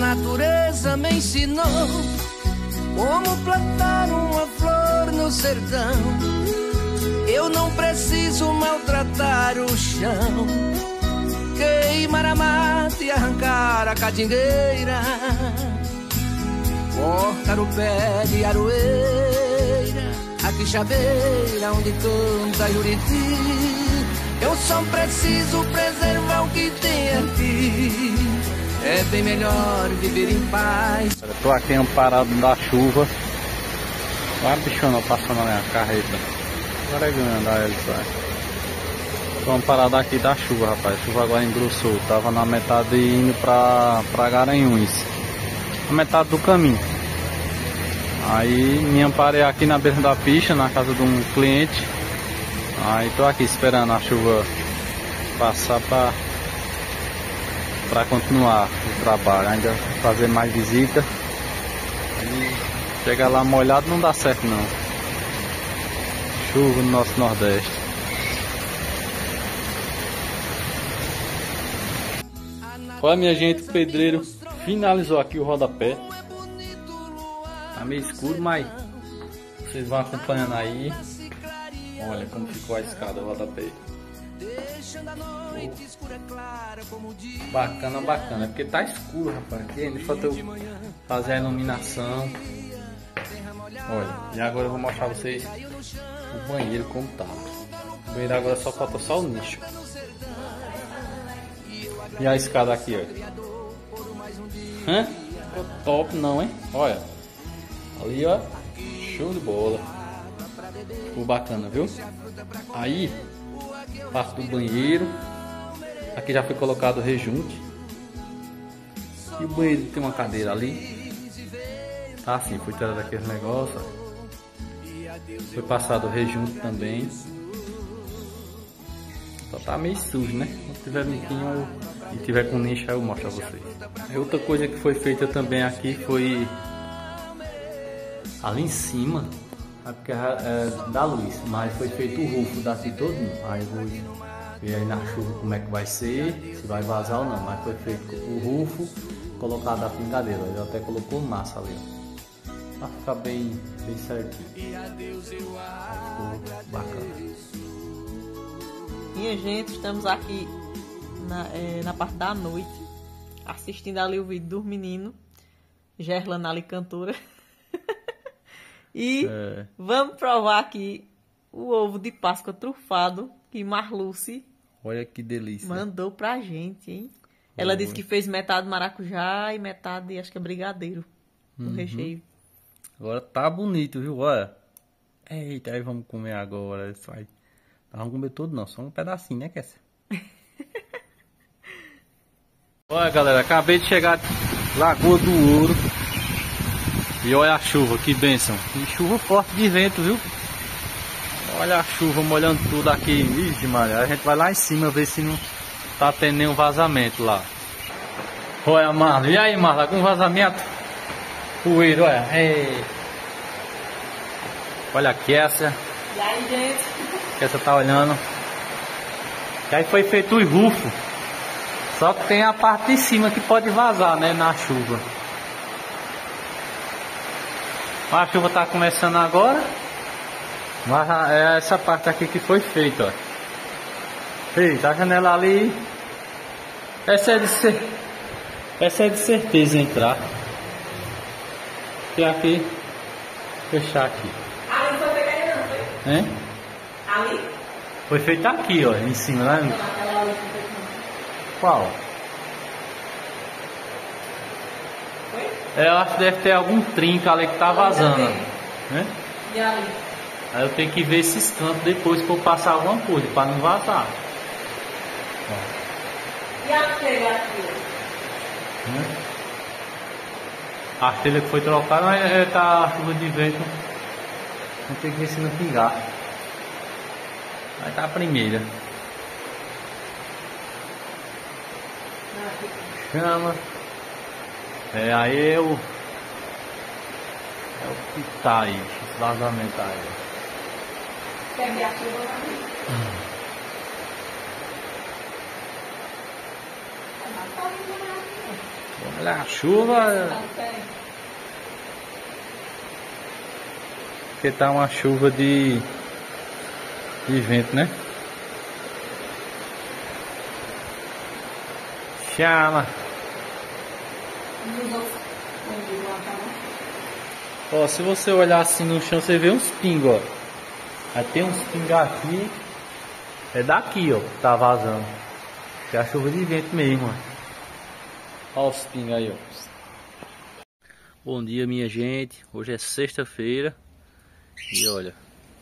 natureza me ensinou como plantar uma flor no sertão. Eu não preciso maltratar o chão, queimar a mata e arrancar a catingueira, cortar o pé de aroeira, a quixabeira onde canta Juriti. Eu só preciso preservar o que tem aqui. É bem melhor viver em paz. Eu tô aqui amparado da chuva. Olha a bichona passando na minha carreta. Agora é grande, olha ele só. Tô amparado aqui da chuva, rapaz. A chuva agora engrossou. Tava na metade indo pra Garanhuns. Na metade do caminho. Aí me amparei aqui na beira da pista, na casa de um cliente. Aí tô aqui esperando a chuva passar para continuar o trabalho, ainda fazer mais visita. E chegar lá molhado não dá certo não. Chuva no nosso Nordeste. Olha, minha gente, o pedreiro finalizou aqui o rodapé. Tá meio escuro, mas vocês vão acompanhando aí. Olha como ficou a escada, o rodapé. Bacana, bacana. É porque tá escuro, rapaz. Aqui ainda falta eu fazer a iluminação. Olha, e agora eu vou mostrar pra vocês o banheiro como tá. O banheiro agora só falta só o nicho. E a escada aqui, olha. Ficou top não, hein? Olha. Ali, ó. Show de bola. Ficou bacana, viu? Aí, parte do banheiro. Aqui já foi colocado o rejunte. E o banheiro tem uma cadeira ali. Tá assim, foi tirado aquele negócio. Foi passado o rejunte também. Só tá meio sujo, né? Se tiver limpinho e tiver com nicho, aí eu mostro a vocês. E outra coisa que foi feita também aqui foi ali em cima. É porque é da luz, mas foi feito o rufo daqui todo. Aí eu vou ver aí na chuva como é que vai ser, se vai vazar ou não. Mas foi feito o rufo, colocado a pingadeira. Ele até colocou massa ali, ó, pra ficar bem certinho. Ficou bacana. Minha gente, estamos aqui na parte da noite, assistindo ali o vídeo dos meninos, Gerlana ali cantora. E vamos provar aqui o ovo de Páscoa trufado que Marluce, olha que delícia, mandou pra gente, hein? Ela disse que fez metade maracujá e metade, acho que é brigadeiro, no recheio. Agora tá bonito, viu? Olha. Eita, aí vamos comer agora. Isso aí. Não vamos comer tudo não, só um pedacinho, né, Kessia? Olha, galera, acabei de chegar Lagoa do Ouro. E olha a chuva, que bênção. E chuva forte de vento, viu? Olha a chuva molhando tudo aqui. Vixe, Maria, a gente vai lá em cima ver se não tá tendo nenhum vazamento lá. Olha, Marla. E aí, Marla, algum vazamento? Poeira, olha. Ei. Olha a Kessia. E aí, gente? Kessia tá olhando. E aí foi feito o rufo. Só que tem a parte de cima que pode vazar, né, na chuva. A chuva tá começando agora. Mas é essa parte aqui que foi feita, ó. Eita, a janela ali. Essa é de certeza entrar. E aqui, fechar aqui. Ali foi feita não, foi? Hein? Ali? Foi feito aqui, ó, em cima, né? Qual? Eu acho que deve ter algum trinco ali que tá vazando. Né? E ali? Aí eu tenho que ver esses cantos depois que eu passar alguma coisa, para não vazar. E a telha aqui? A telha que foi trocada, mas tá a chuva de vento. Não tem que ver se não pingar. Aí tá a primeira. Chama. Aí é o que tá aí, esse vazamento aí. Quer ver a chuva ali? Olha a chuva. Porque tá uma chuva de vento, né? Chama. Ó, se você olhar assim no chão, você vê uns pingos, ó. Aí tem uns pingos aqui. É daqui, ó, que tá vazando. É a chuva de vento mesmo, ó. Ó os pingos aí, ó. Bom dia, minha gente. Hoje é sexta-feira. E olha,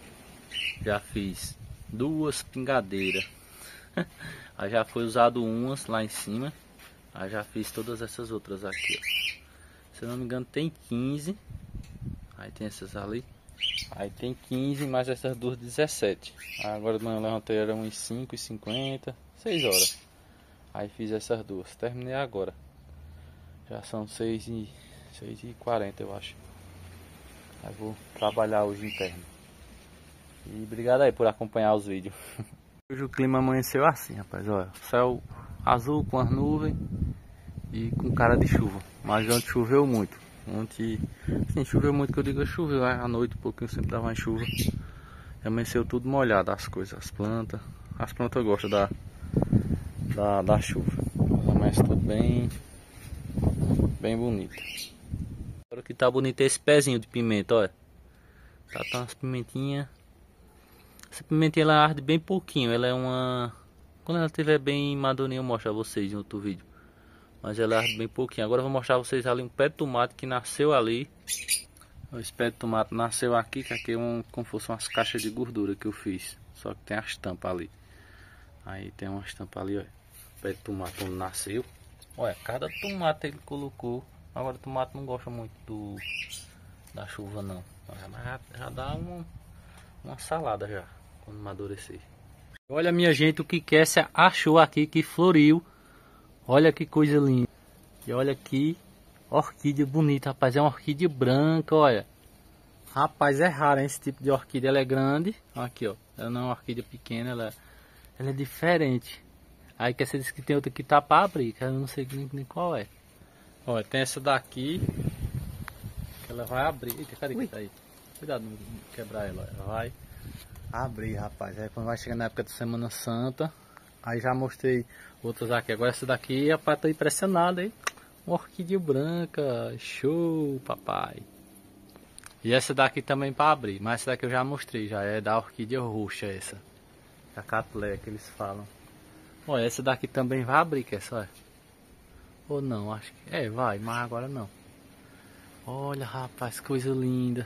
já fiz 2 pingadeiras. Aí já foi usado umas lá em cima. Aí já fiz todas essas outras aqui, ó. Se eu não me engano tem 15. Aí tem essas ali. Aí tem 15 mais essas duas 17. Agora de manhã eu levantei, era uns 5h50, 6 horas. Aí fiz essas duas. Terminei agora. Já são 6h40 eu acho. Aí vou trabalhar hoje interno. E obrigado aí por acompanhar os vídeos. Hoje o clima amanheceu assim, rapaz. Olha, céu azul com as nuvens e com cara de chuva. Mas ontem choveu muito. Ontem, sim, choveu muito, que eu digo, choveu à noite um pouquinho, sempre dava uma chuva. E amanheceu tudo molhado, as coisas, as plantas. As plantas gostam da chuva. Amanhece tudo bem bonito. Agora que tá bonito é esse pezinho de pimenta, olha. Tá umas pimentinhas. Essa pimentinha ela arde bem pouquinho, ela é uma... Quando ela estiver bem madurinha eu mostro a vocês em outro vídeo. Mas ela arde bem pouquinho. Agora eu vou mostrar a vocês ali um pé de tomate que nasceu ali. Esse pé de tomate nasceu aqui, que aqui é como fosse umas caixas de gordura que eu fiz. Só que tem as tampas ali. Aí tem umas tampas ali, olha. O pé de tomate onde nasceu. Olha, cada tomate ele colocou. Agora o tomate não gosta muito da chuva não. Já dá uma salada já, quando amadurecer. Olha minha gente, o que Kessia achou aqui que floriu. Olha que coisa linda. E olha que orquídea bonita, rapaz. É uma orquídea branca, olha. Rapaz, é raro hein, esse tipo de orquídea. Ela é grande. Aqui, ó. Ela não é uma orquídea pequena, ela é diferente. Aí Kessia disse que tem outra que tá para abrir, que eu não sei nem qual é. Olha, tem essa daqui. Que ela vai abrir. Eita, cadê que tá aí? Cuidado não quebrar ela. Ela vai abrir, rapaz. Aí quando vai chegar na época da Semana Santa. Aí já mostrei outras aqui. Agora essa daqui, rapaz, tô impressionado, hein? Uma orquídea branca. Show, papai. E essa daqui também para abrir. Mas essa daqui eu já mostrei. Já é da orquídea roxa essa. A catlé que eles falam. Olha, essa daqui também vai abrir, que é só. Ou não, acho que... É, vai, mas agora não. Olha, rapaz, coisa linda.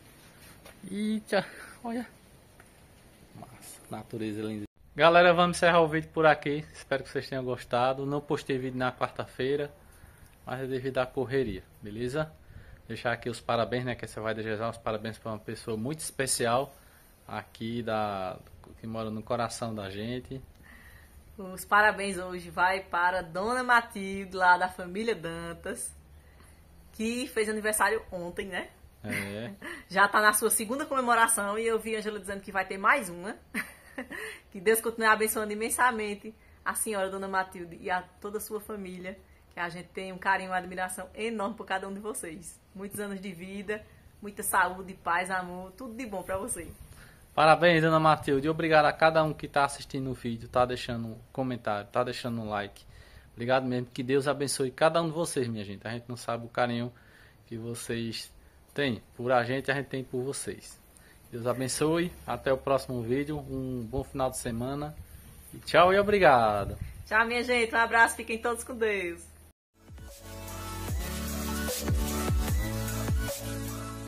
Eita, olha. Massa, natureza linda. Galera, vamos encerrar o vídeo por aqui. Espero que vocês tenham gostado. Não postei vídeo na quarta-feira, mas é devido à correria, beleza? Deixar aqui os parabéns, né? Que você vai desejar os parabéns para uma pessoa muito especial aqui que mora no coração da gente. Os parabéns hoje vai para Dona Matilde, lá da família Dantas, que fez aniversário ontem, né? É. Já tá na sua segunda comemoração e eu vi a Angela dizendo que vai ter mais uma. Que Deus continue abençoando imensamente a senhora Dona Matilde e a toda a sua família. Que a gente tem um carinho e uma admiração enorme por cada um de vocês. Muitos anos de vida, muita saúde, paz, amor, tudo de bom pra você. Parabéns, Dona Matilde. Obrigado a cada um que tá assistindo o vídeo, tá deixando um comentário, tá deixando um like. Obrigado mesmo. Que Deus abençoe cada um de vocês, minha gente. A gente não sabe o carinho que vocês têm por a gente tem por vocês. Deus abençoe. Até o próximo vídeo. Um bom final de semana. E tchau e obrigado. Tchau, minha gente. Um abraço. Fiquem todos com Deus.